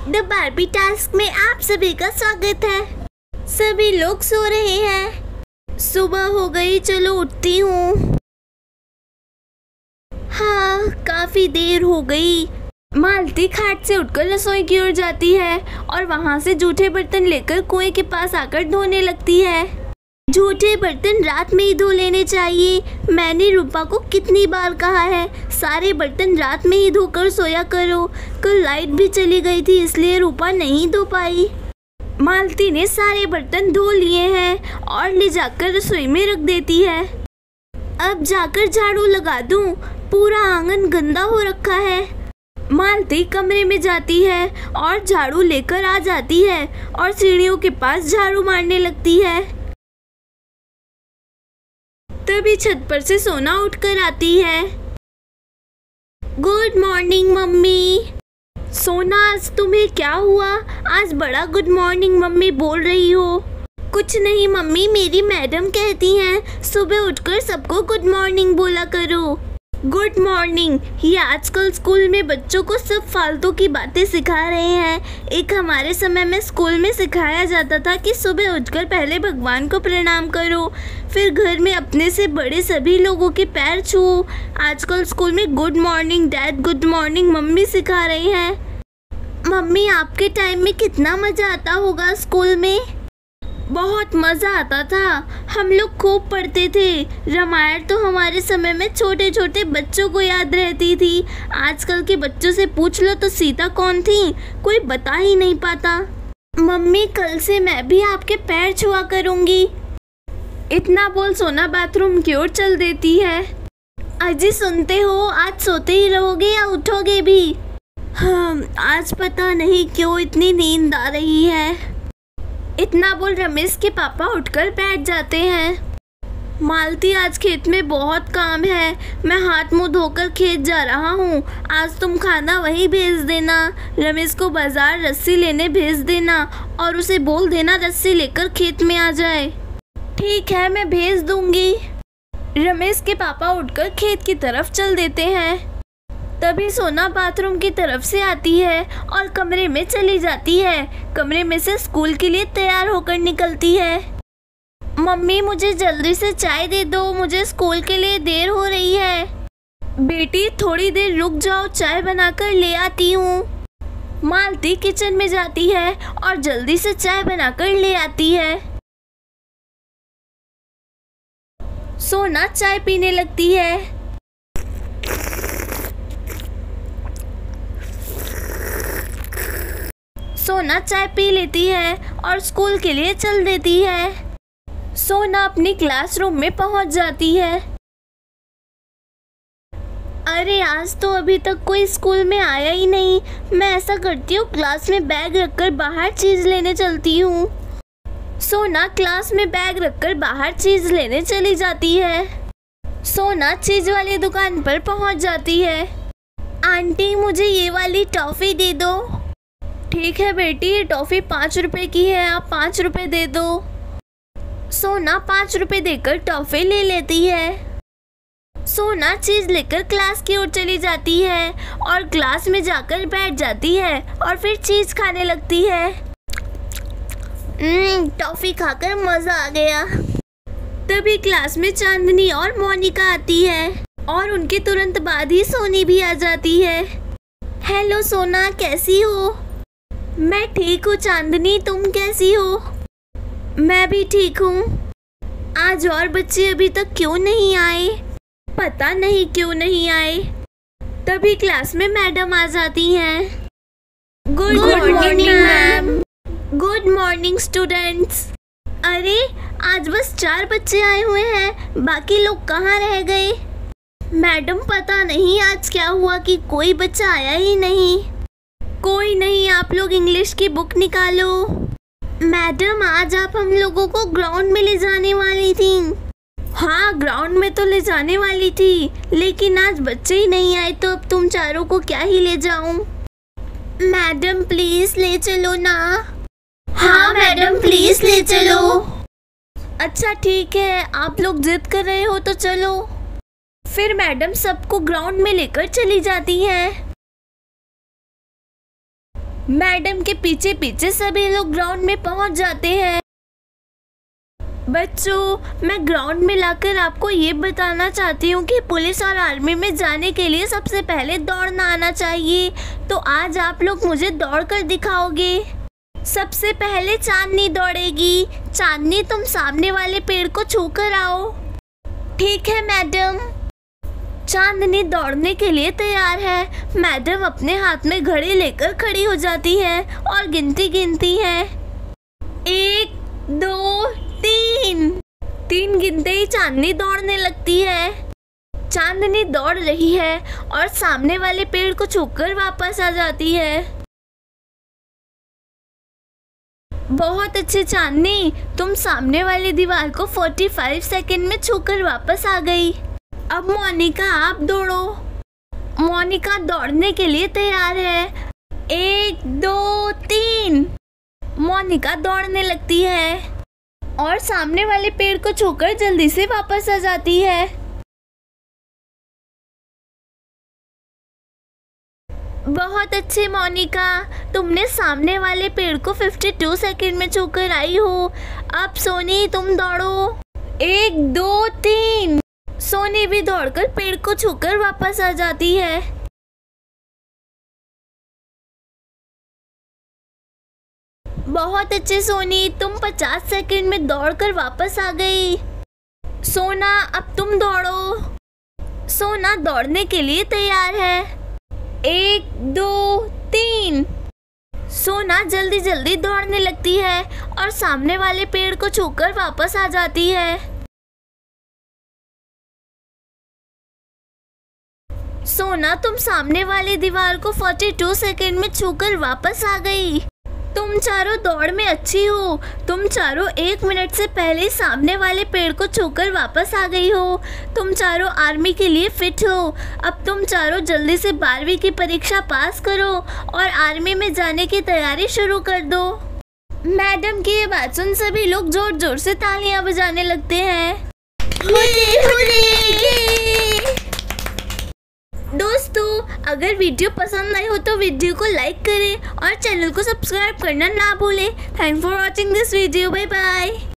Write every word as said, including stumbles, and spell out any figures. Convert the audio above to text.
The Barbie task में आप सभी का स्वागत है। सभी लोग सो रहे हैं। सुबह हो गई, चलो उठती हूँ। हाँ, काफी देर हो गई। मालती खाट से उठकर रसोई की ओर जाती है और वहाँ से जूठे बर्तन लेकर कुएं के पास आकर धोने लगती है। जूठे बर्तन रात में ही धो लेने चाहिए। मैंने रूपा को कितनी बार कहा है, सारे बर्तन रात में ही धोकर सोया करो। कल लाइट भी चली गई थी, इसलिए रूपा नहीं धो पाई। मालती ने सारे बर्तन धो लिए हैं और ले जाकर रसोई में रख देती है। अब जाकर झाड़ू लगा दूं, पूरा आंगन गंदा हो रखा है। मालती कमरे में जाती है और झाड़ू लेकर आ जाती है और सीढ़ियों के पास झाड़ू मारने लगती है। तभी छत पर से सोना उठकर आती है। Good morning mummy. सोना, आज तुम्हें क्या हुआ? आज बड़ा गुड मॉर्निंग मम्मी बोल रही हो। कुछ नहीं मम्मी, मेरी मैडम कहती हैं सुबह उठकर सबको गुड मॉर्निंग बोला करो। गुड मॉर्निंग, ये आजकल स्कूल में बच्चों को सब फालतू की बातें सिखा रहे हैं। एक हमारे समय में स्कूल में सिखाया जाता था कि सुबह उठकर पहले भगवान को प्रणाम करो, फिर घर में अपने से बड़े सभी लोगों के पैर छुओ। आजकल स्कूल में good morning dad, good morning mummy सिखा रहे हैं। मम्मी, आपके टाइम में कितना मज़ा आता होगा स्कूल में? बहुत मज़ा आता था, हम लोग खूब पढ़ते थे। रामायण तो हमारे समय में छोटे छोटे बच्चों को याद रहती थी। आजकल के बच्चों से पूछ लो तो सीता कौन थी, कोई बता ही नहीं पाता। मम्मी, कल से मैं भी आपके पैर छुआ करूँगी। इतना बोल सोना बाथरूम की ओर चल देती है। अजी सुनते हो, आज सोते ही रहोगे या उठोगे भी? हाँ, आज पता नहीं क्यों इतनी नींद आ रही है। इतना बोल रमेश के पापा उठकर बैठ जाते हैं। मालती, आज खेत में बहुत काम है, मैं हाथ मुंह धोकर खेत जा रहा हूँ। आज तुम खाना वहीं भेज देना। रमेश को बाजार रस्सी लेने भेज देना और उसे बोल देना रस्सी लेकर खेत में आ जाए। ठीक है, मैं भेज दूंगी। रमेश के पापा उठकर खेत की तरफ चल देते हैं। तभी सोना बाथरूम की तरफ से आती है और कमरे में चली जाती है। कमरे में से स्कूल के लिए तैयार होकर निकलती है। मम्मी, मुझे जल्दी से चाय दे दो, मुझे स्कूल के लिए देर हो रही है। बेटी, थोड़ी देर रुक जाओ, चाय बनाकर ले आती हूँ। मालती किचन में जाती है और जल्दी से चाय बनाकर ले आती है। सोना चाय पीने लगती है। सोना चाय पी लेती है और स्कूल के लिए चल देती है। सोना अपनी क्लासरूम में पहुंच जाती है। अरे, आज तो अभी तक कोई स्कूल में आया ही नहीं। मैं ऐसा करती हूँ, क्लास में बैग रखकर बाहर चीज़ लेने चलती हूँ। सोना क्लास में बैग रखकर बाहर चीज़ लेने चली जाती है। सोना चीज़ वाली दुकान पर पहुंच जाती है। आंटी, मुझे ये वाली टॉफ़ी दे दो। ठीक है बेटी, ये टॉफ़ी पाँच रुपए की है, आप पाँच रुपए दे दो। सोना पाँच रुपए देकर टॉफ़ी ले लेती है। सोना चीज़ लेकर क्लास की ओर चली जाती है और क्लास में जाकर बैठ जाती है और फिर चीज़ खाने लगती है। टॉफ़ी खाकर मज़ा आ गया। तभी क्लास में चांदनी और मोनिका आती है और उनके तुरंत बाद ही सोनी भी आ जाती है। हेलो सोना, कैसी हो? मैं ठीक हूँ चांदनी, तुम कैसी हो? मैं भी ठीक हूँ। आज और बच्चे अभी तक क्यों नहीं आए? पता नहीं क्यों नहीं आए। तभी क्लास में मैडम आ जाती हैं। Good morning ma'am. Good morning students. अरे, आज बस चार बच्चे आए हुए हैं, बाकी लोग कहाँ रह गए? मैडम, पता नहीं आज क्या हुआ कि कोई बच्चा आया ही नहीं। कोई नहीं, आप लोग इंग्लिश की बुक निकालो। मैडम, आज आप हम लोगों को ग्राउंड में ले जाने वाली थी। हाँ, ग्राउंड में तो ले जाने वाली थी, लेकिन आज बच्चे ही नहीं आए तो अब तुम चारों को क्या ही ले जाऊं? मैडम, प्लीज ले चलो ना। हाँ मैडम, प्लीज ले चलो। अच्छा ठीक है, आप लोग जिद कर रहे हो तो चलो। फिर मैडम सबको ग्राउंड में लेकर चली जाती हैं। मैडम के पीछे पीछे सभी लोग ग्राउंड में पहुंच जाते हैं। बच्चों, मैं ग्राउंड में लाकर आपको ये बताना चाहती हूँ कि पुलिस और आर्मी में जाने के लिए सबसे पहले दौड़ना आना चाहिए। तो आज आप लोग मुझे दौड़ कर दिखाओगे। सबसे पहले चांदनी दौड़ेगी। चांदनी, तुम सामने वाले पेड़ को छू कर आओ। ठीक है मैडम। चांदनी दौड़ने के लिए तैयार है। मैडम अपने हाथ में घड़ी लेकर खड़ी हो जाती है और गिनती गिनती है। एक, दो, तीन। तीन गिनते ही चांदनी दौड़ने लगती है। चांदनी दौड़ रही है और सामने वाले पेड़ को छूकर वापस आ जाती है। बहुत अच्छे चांदनी, तुम सामने वाली दीवार को पैंतालीस सेकंड में छूकर वापस आ गई। अब मोनिका, आप दौड़ो। मोनिका दौड़ने के लिए तैयार है। एक, दो, तीन। मोनिका दौड़ने लगती है और सामने वाले पेड़ को छूकर जल्दी से वापस आ जाती है। बहुत अच्छे मोनिका, तुमने सामने वाले पेड़ को बावन सेकंड में छूकर आई हो। अब सोनी, तुम दौड़ो। एक, दो, तीन। सोनी भी दौड़कर पेड़ को छूकर वापस आ जाती है। बहुत अच्छे सोनी, तुम पचास सेकंड में दौड़कर वापस आ गई। सोना, अब तुम दौड़ो। सोना दौड़ने के लिए तैयार है। एक, दो, तीन। सोना जल्दी जल्दी दौड़ने लगती है और सामने वाले पेड़ को छूकर वापस आ जाती है। सोना, तुम सामने वाली दीवार को बयालीस सेकंड में छूकर वापस आ गई। तुम चारों दौड़ में अच्छी हो। तुम चारों एक मिनट से पहले सामने वाले पेड़ को छूकर वापस आ गई हो। तुम चारों आर्मी के लिए फिट हो। अब तुम चारों जल्दी से बारहवीं की परीक्षा पास करो और आर्मी में जाने की तैयारी शुरू कर दो। मैडम की ये बात सुन सभी लोग जोर जोर से तालियां बजाने लगते हैं। Hurray, hurray. दोस्तों, अगर वीडियो पसंद आई हो तो वीडियो को लाइक करें और चैनल को सब्सक्राइब करना ना भूलें। Thanks for watching this video. Bye bye.